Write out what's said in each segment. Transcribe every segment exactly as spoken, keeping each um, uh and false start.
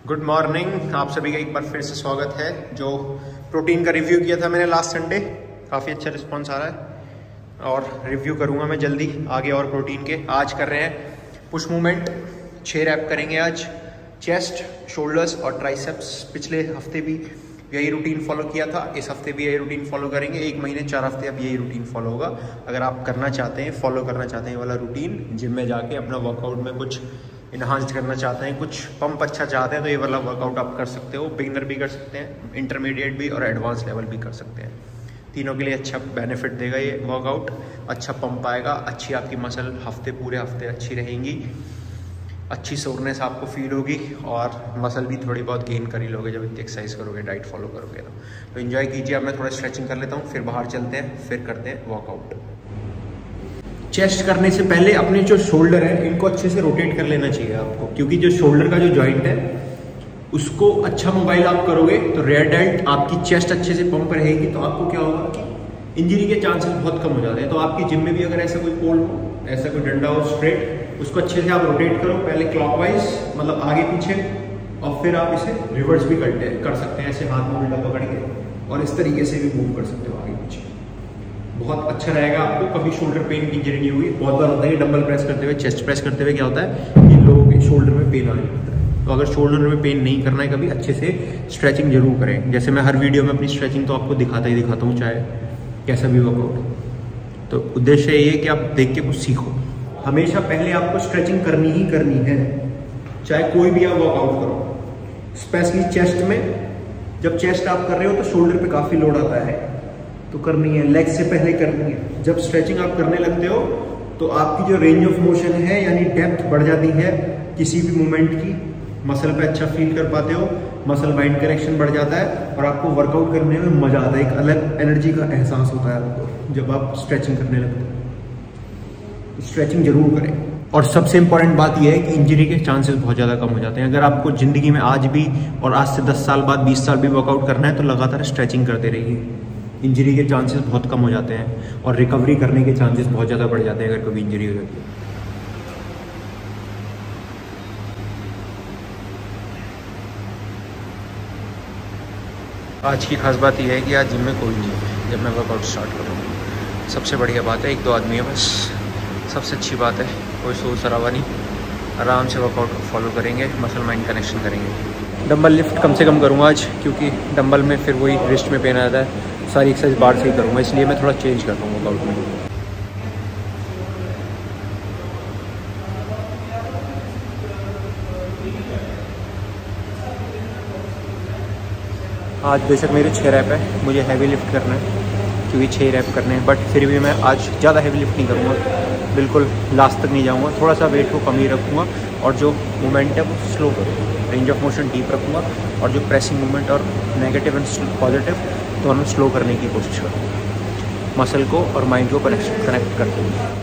Good morning, आप सभी का एक बार फिर से स्वागत है। जो प्रोटीन का रिव्यू किया था मैंने लास्ट संडे, काफ़ी अच्छा रिस्पांस आ रहा है और रिव्यू करूंगा मैं जल्दी आगे और प्रोटीन के। आज कर रहे हैं पुश मूवमेंट, छः रैप करेंगे आज, चेस्ट, शोल्डर्स और ट्राइसेप्स। पिछले हफ्ते भी यही रूटीन फॉलो किया था, इस हफ्ते भी यही रूटीन फॉलो करेंगे। एक महीने चार हफ्ते अब यही रूटीन फॉलो होगा। अगर आप करना चाहते हैं, फॉलो करना चाहते हैं वाला रूटीन, जिम में जाके अपना वर्कआउट में कुछ इन्हांस करना चाहते हैं, कुछ पंप अच्छा चाहते हैं, तो ये वाला वर्कआउट आप कर सकते हो। बिगिनर भी कर सकते हैं, इंटरमीडिएट भी और एडवांस लेवल भी कर सकते हैं। तीनों के लिए अच्छा बेनिफिट देगा ये वर्कआउट। अच्छा पंप आएगा, अच्छी आपकी मसल हफ्ते पूरे हफ्ते अच्छी रहेंगी, अच्छी सोरनेस आपको फील होगी और मसल भी थोड़ी बहुत गेन कर ही लोगे जब इतनी एक्सरसाइज करोगे, डाइट फॉलो करोगे तो। तो इन्जॉय कीजिए। अब मैं थोड़ा स्ट्रेचिंग कर लेता हूँ, फिर बाहर चलते हैं, फिर करते हैं वर्कआउट। चेस्ट करने से पहले अपने जो शोल्डर है इनको अच्छे से रोटेट कर लेना चाहिए आपको, क्योंकि जो शोल्डर का जो जॉइंट है उसको अच्छा मोबाइल आप करोगे तो रेयर डेल्ट आपकी चेस्ट अच्छे से पंप रहेगी, तो आपको क्या होगा कि इंजरी के चांसेस बहुत कम हो जाते हैं। तो आपकी जिम में भी अगर ऐसा कोई पोल हो, ऐसा कोई डंडा हो स्ट्रेट, उसको अच्छे से आप रोटेट करो, पहले क्लॉकवाइज मतलब आगे पीछे, और फिर आप इसे रिवर्स भी करते कर सकते हैं, ऐसे हाथ में उल्टा पकड़ के, और इस तरीके से भी मूव कर सकते हो आगे पीछे। बहुत अच्छा रहेगा आपको, कभी शोल्डर पेन की इंजरी नहीं होगी। बहुत बार होता है कि डंबल प्रेस करते हुए, चेस्ट प्रेस करते हुए क्या होता है कि लोगों के शोल्डर में पेन आने लगता है। तो अगर शोल्डर में पेन नहीं करना है कभी, अच्छे से स्ट्रेचिंग जरूर करें। जैसे मैं हर वीडियो में अपनी स्ट्रेचिंग तो आपको दिखाता ही दिखाता हूँ, चाहे कैसा भी वर्कआउट। तो उद्देश्य ये है कि आप देख के कुछ सीखो। हमेशा पहले आपको स्ट्रेचिंग करनी ही करनी है, चाहे कोई भी आप वर्कआउट करो। स्पेशली चेस्ट में, जब चेस्ट आप कर रहे हो तो शोल्डर पे काफ़ी लोड आता है, तो करनी है। लेग से पहले करनी है। जब स्ट्रेचिंग आप करने लगते हो तो आपकी जो रेंज ऑफ मोशन है, यानी डेप्थ बढ़ जाती है किसी भी मूवमेंट की, मसल पे अच्छा फील कर पाते हो, मसल माइंड कनेक्शन बढ़ जाता है और आपको वर्कआउट करने में मजा आता है। एक अलग एनर्जी का एहसास होता है आपको जब आप स्ट्रेचिंग करने लगते हो। स्ट्रेचिंग जरूर करें। और सबसे इंपॉर्टेंट बात यह है कि इंजरी के चांसेस बहुत ज़्यादा कम हो जाते हैं। अगर आपको ज़िंदगी में आज भी और आज से दस साल बाद, बीस साल भी वर्कआउट करना है तो लगातार स्ट्रेचिंग करते रहिए। इंजरी के चांसेस बहुत कम हो जाते हैं और रिकवरी करने के चांसेस बहुत ज़्यादा बढ़ जाते हैं अगर कभी इंजरी हो जाती है। आज की खास बात यह है कि आज जिम में कोई नहीं है जब मैं वर्कआउट स्टार्ट करूँगा। सबसे बढ़िया बात है, एक दो आदमी है बस। सबसे अच्छी बात है, कोई शोर शराबा नहीं, आराम से वर्कआउट को फॉलो करेंगे, मसल माइंड कनेक्शन करेंगे। डंबल लिफ्ट कम से कम करूँगा आज, क्योंकि डंबल में फिर वही रिस्ट में पेन आता है। सारी एक्सरसाइज बाहर से ही करूँगा, इसलिए मैं थोड़ा चेंज करता हूँ वर्कआउट में। आज बेशक मेरे छः रैप है, मुझे हैवी लिफ्ट करना है क्योंकि छः रैप करने हैं, बट फिर भी मैं आज ज़्यादा हैवी लिफ्ट नहीं करूँगा, बिल्कुल लास्ट तक नहीं जाऊँगा। थोड़ा सा वेट को कम ही रखूँगा और जो मूवमेंट है वो स्लो करूँगा, रेंज ऑफ मोशन डीप रखूँगा, और जो प्रेसिंग मूवमेंट और नेगेटिव एंड पॉजिटिव दोनों स्लो करने की कोशिश करूँगा, मसल को और माइंड को कनेक्ट कनेक्ट करते हुए।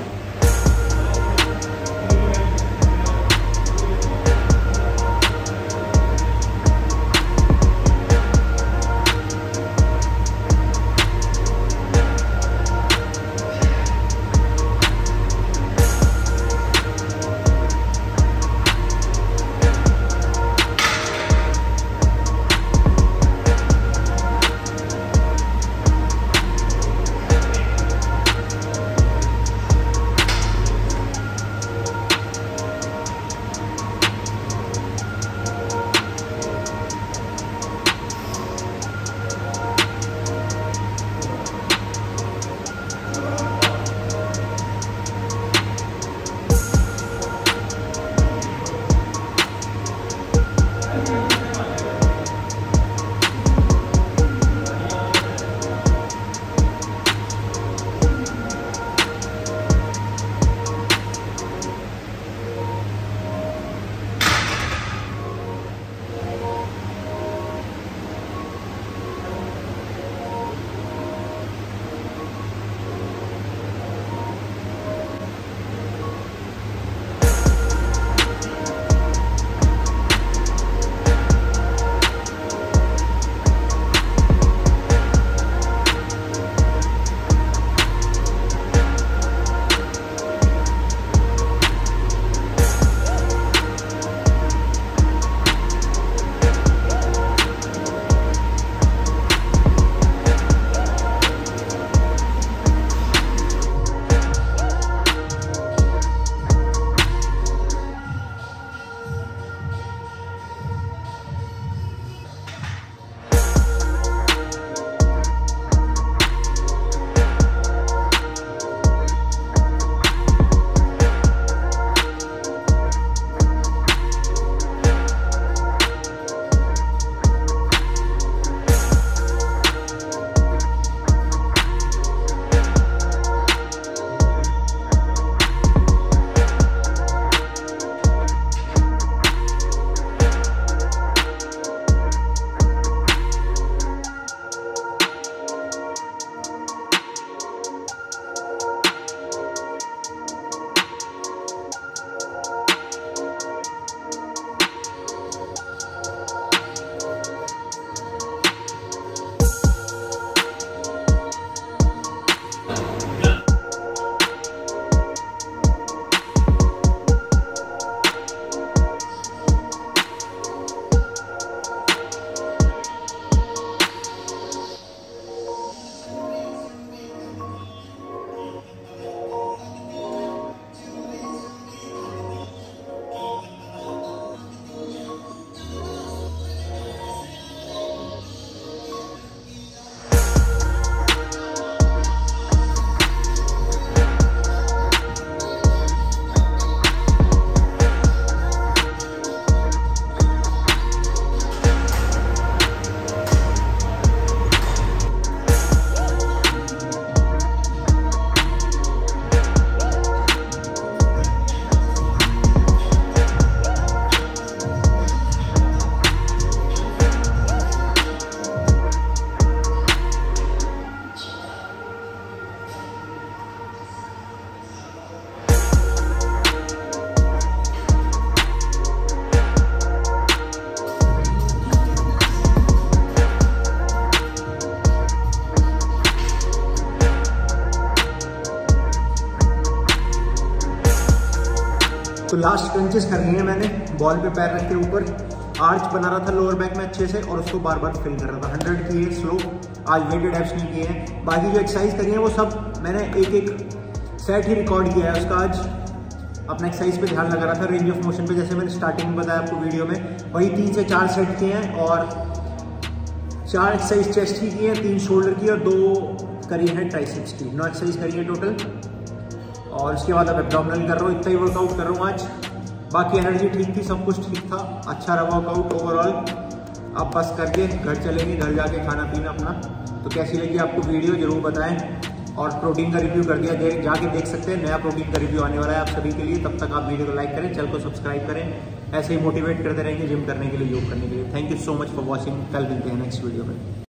लास्ट क्रंचेस कर लिए हैं मैंने, बॉल पे पैर रख के ऊपर आर्च बना रहा था लोअर बैक में अच्छे से और उसको बार बार फिल कर रहा था। हंड्रेड किए स्लो, आज वेटेड एप्स नहीं किए हैं। बाकी जो एक्सरसाइज करी है वो सब मैंने एक एक सेट ही रिकॉर्ड किया है उसका। आज अपना एक्सरसाइज पे ध्यान लगा रहा था, रेंज ऑफ मोशन पे, जैसे मैंने स्टार्टिंग में बताया आपको वीडियो में, वही तीन से चार सेट किए हैं और चार एक्सरसाइज चेस्ट की की है, तीन शोल्डर की और दो करी है ट्राइसेप्स की। नौ एक्सरसाइज करी है टोटल और उसके बाद अब एब्डोमिनल कर रहा हूँ। इतना ही वर्कआउट कर रहा हूँ आज। बाकी एनर्जी ठीक थी, सब कुछ ठीक था, अच्छा रहा वर्कआउट ओवरऑल। अब बस करके घर चलेंगे, घर जाके खाना पीना अपना। तो कैसी लगी आपको वीडियो जरूर बताएं और प्रोटीन का रिव्यू कर दिया, जाके देख सकते हैं, नया प्रोटीन का रिव्यू आने वाला है आप सभी के लिए। तब तक आप वीडियो को लाइक करें, चैनल को सब्सक्राइब करें, ऐसे ही मोटिवेट करते रहेंगे जिम करने के लिए, योग करने के लिए। Thank you so much for watching. कल मिलते हैं नेक्स्ट वीडियो में।